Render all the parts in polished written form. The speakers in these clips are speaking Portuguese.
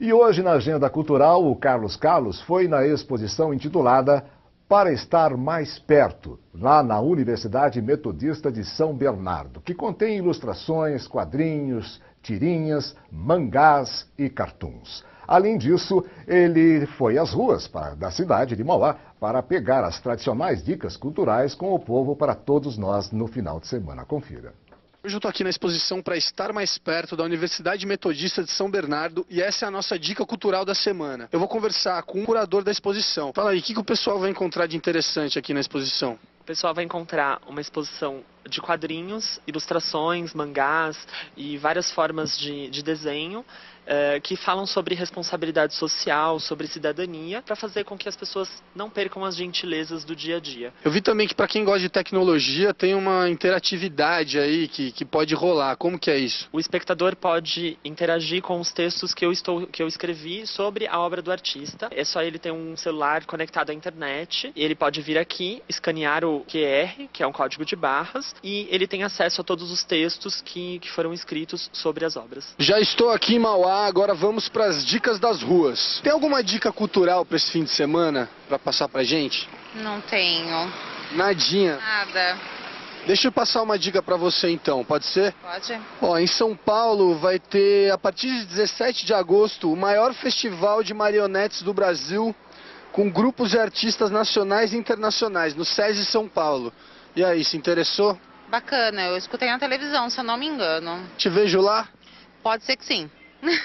E hoje, na agenda cultural, o Carlos foi na exposição intitulada Para Estar Mais Perto, lá na Universidade Metodista de São Bernardo, que contém ilustrações, quadrinhos, tirinhas, mangás e cartoons. Além disso, ele foi às ruas da cidade de Mauá para pegar as tradicionais dicas culturais com o povo para todos nós no final de semana. Confira. Hoje eu estou aqui na exposição Para Estar Mais Perto da Universidade Metodista de São Bernardo e essa é a nossa dica cultural da semana. Eu vou conversar com o curador da exposição. Fala aí, o que o pessoal vai encontrar de interessante aqui na exposição? O pessoal vai encontrar uma exposição de quadrinhos, ilustrações, mangás e várias formas de desenho que falam sobre responsabilidade social, sobre cidadania, para fazer com que as pessoas não percam as gentilezas do dia a dia. Eu vi também que para quem gosta de tecnologia tem uma interatividade aí que pode rolar. Como que é isso? O espectador pode interagir com os textos que eu escrevi sobre a obra do artista. É só ele ter um celular conectado à internet. Ele pode vir aqui, escanear o QR, que é um código de barras, e ele tem acesso a todos os textos que foram escritos sobre as obras. Já estou aqui em Mauá, agora vamos para as dicas das ruas. Tem alguma dica cultural para esse fim de semana, para passar pra gente? Não tenho. Nadinha. Nada. Deixa eu passar uma dica para você então, pode ser? Pode. Ó, em São Paulo vai ter, a partir de 17 de agosto, o maior festival de marionetes do Brasil, com grupos de artistas nacionais e internacionais, no SESI São Paulo. E aí, se interessou? Bacana, eu escutei na televisão, se eu não me engano. Te vejo lá? Pode ser que sim.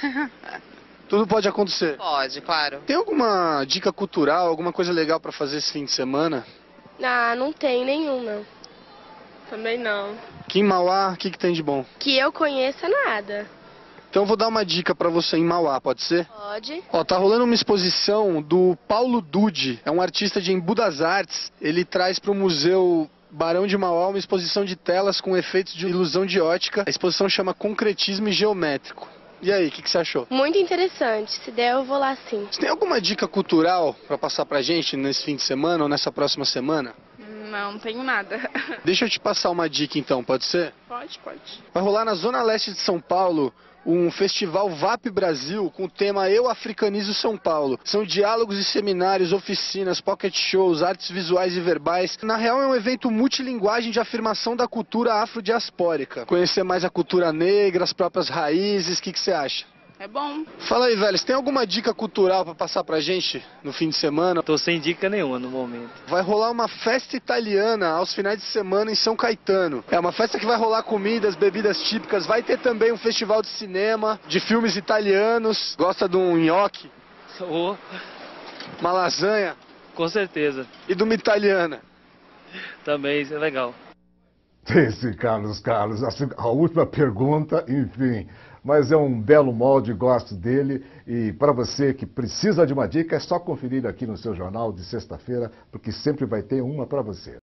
Tudo pode acontecer. Pode, claro. Tem alguma dica cultural, alguma coisa legal para fazer esse fim de semana? Ah, não tem nenhuma. Também não. Aqui em Mauá, o que tem de bom? Que eu conheça nada. Então eu vou dar uma dica para você em Mauá, pode ser? Pode. Ó, tá rolando uma exposição do Paulo Dude, é um artista de Embu das Artes. Ele traz para o Museu Barão de Mauá uma exposição de telas com efeitos de ilusão de ótica. A exposição chama Concretismo Geométrico. E aí, o que você achou? Muito interessante. Se der, eu vou lá sim. Você tem alguma dica cultural para passar pra gente nesse fim de semana ou nessa próxima semana? Não tenho nada. Deixa eu te passar uma dica então, pode ser? Pode. Vai rolar na Zona Leste de São Paulo um festival VAP Brasil com o tema Eu Africanizo São Paulo. São diálogos e seminários, oficinas, pocket shows, artes visuais e verbais. Na real é um evento multilinguagem de afirmação da cultura afrodiaspórica. Conhecer mais a cultura negra, as próprias raízes, o que você acha? É bom. Fala aí, velho, você tem alguma dica cultural pra passar pra gente no fim de semana? Tô sem dica nenhuma no momento. Vai rolar uma festa italiana aos finais de semana em São Caetano. É uma festa que vai rolar comidas, bebidas típicas. Vai ter também um festival de cinema, de filmes italianos. Gosta de um nhoque? Oh, Uma lasanha? com certeza. E de uma italiana? Também, isso é legal. Esse Carlos, a última pergunta, enfim, mas é um belo molde, gosto dele. E para você que precisa de uma dica, é só conferir aqui no seu jornal de sexta-feira, porque sempre vai ter uma para você.